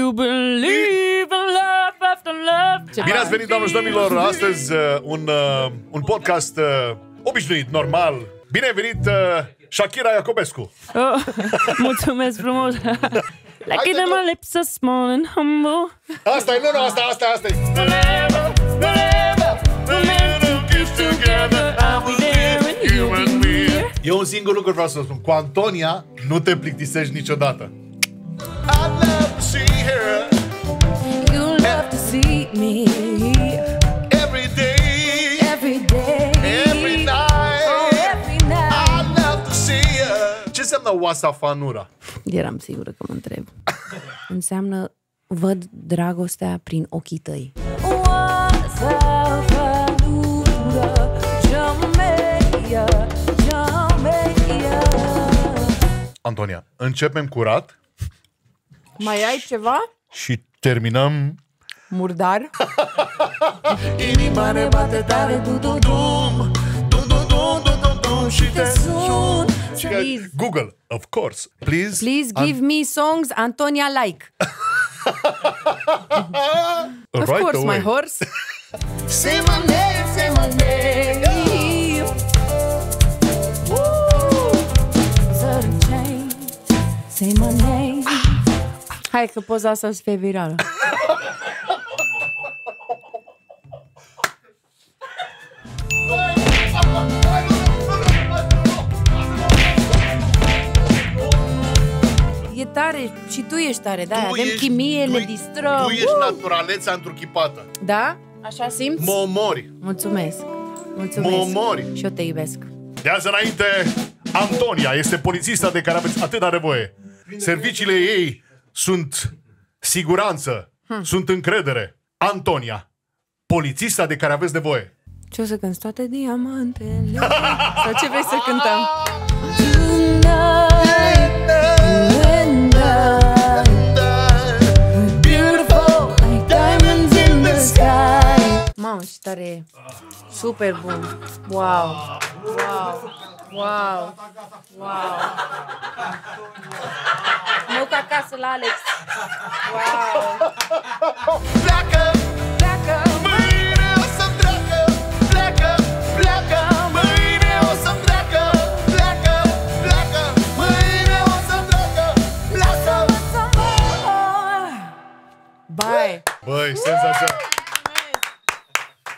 to believe in love after love. Bine ați venit, doamnelor și domnilor. Astăzi un podcast obișnuit, normal. Bine ai venit, Shakira Iacobescu. Oh, mulțumesc frumos. Like it in my lips are small and humble. Asta e, nu, asta e. Whenever we're meant to be together, I'll be there when you be near. Eu un singur lucru vreau să spun. Cu Antonia nu te plictisești niciodată. I'd love to see her You love to see me every day, every day, every night. oh, every night. I'd love to see her. Ce înseamnă wasafanura? Eram sigură că mă întreb. Înseamnă văd dragostea prin ochii tăi. Antonia, începem curat Mai ai ceva? și terminăm. Murdar? Inima ne bate tare, dum și te sun. Please. Google, of course. Please Give me songs Antonia like. Of right course, away. my horse. Say my name, say my name. Say my name. Hai că poza asta o să fie virală. E tare și tu ești tare, da? Avem chimie, ne distrăm. Tu ești naturalețea întruchipată. Da? Așa simți? Mă omori. Mulțumesc. Mă omori. Și eu te iubesc. De azi înainte, Antonia este polițista de care aveți atâta nevoie. Serviciile ei sunt siguranță, sunt încredere. Antonia, polițista de care aveți nevoie. Ce o să cânti? Toate diamantele. Sau ce vrei să cântăm? Mamă, ce tare e. Super bun. Wow. Mă duc acasă la Alex. Wow.